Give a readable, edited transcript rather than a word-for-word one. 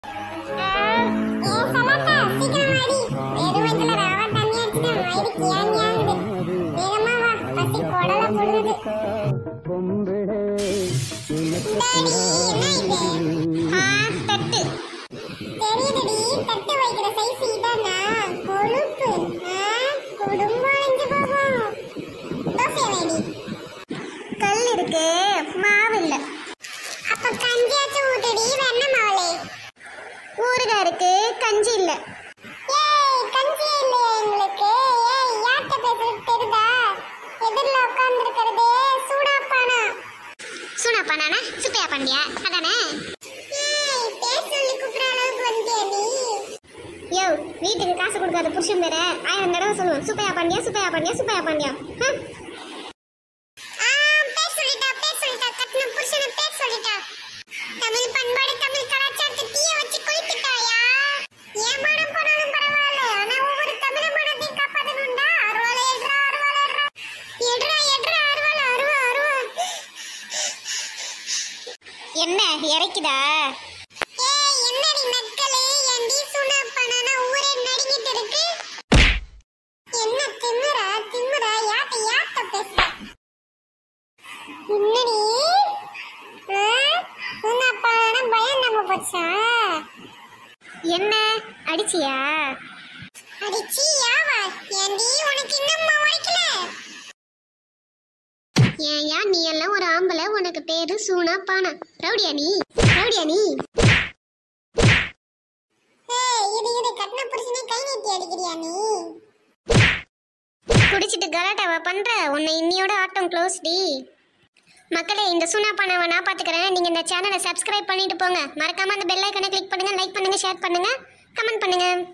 கல் இருக்கு, மாவு இல்ல. அப்ப கஞ்சியாச்சும் ஊத்தடி, வேணாம் மாவளே. ஊறுகாய் இருக்கு, கஞ்சி இல்ல. ஏய், கஞ்சி இல்ல எங்களுக்கு. ஏய், யார்ட்ட பேசுறது தெரியுதா? எதிரில உட்கார்ந்து இருக்கிறதே சூடாப்பானா. சூடாப்பானா? சுப்பையா பாண்டியா அதானே? ஏய், பேர் சொல்லி கூப்பிடுற அளவுக்கு வந்துட்டியா நீ? யோ, வீட்டுக்கு காசு கொடுக்காத புருஷன் பேர 1000 தடவை சொல்லுவோம். சுப்பையா பாண்டியா, சுப்பையா பாண்டியா, சுப்பையா பாண்டியா. தமிழ் பண்பாடு, தமிழ் கலாச்சாரத்தை தீய வச்சு கொளுத்திட்டாயா? ஏமானம் போனாலும் பரவாயில்ல, ஆனா ஒவ்வொரு தமிழ் மனத்தையும் காப்பாத்தணும்டா. அருவாளை எட்ரா, அருவாளை எட்ரா, எட்ரா எட்ரா, அருவாளை அருவா அருவா. என்ன இறைக்குதா? ஏய், என்னடி நக்கலே? ஏண்டி சுனாப்பானா ஊரே நடுங்கிட்டு இருக்கு? என்ன திமிரா திமிரா? யாத்த பேசுற? என்னடி என்ன அடிச்சியா? அடிச்சியாவா? ஏண்டி உனக்கு இன்னும் உடைக்கல? ஏயா நீ எல்லாம் ஒரு ஆம்பளை, உனக்கு பேரு சூனா பானா. ரவுடியா நீ? ரவுடியா நீ? ஏய், இது கண்ண புருஷனே கை நீட்டி அடிக்கிறியா நீ? குடிச்சிட்டு கலாட்டாவா பண்ற? உன்னை இன்னியோட ஆட்டம் க்ளோஸ் டி. மக்களே, இந்த சூனா பானாவை நான் பார்த்துக்கிறேன். நீங்கள் இந்த சேனலை சப்ஸ்கிரைப் பண்ணிட்டு போங்க. மறக்காமல் அந்த பெல் ஐக்கனை கிளிக் பண்ணுங்கள், லைக் பண்ணுங்கள், ஷேர் பண்ணுங்கள், கமெண்ட் பண்ணுங்கள்.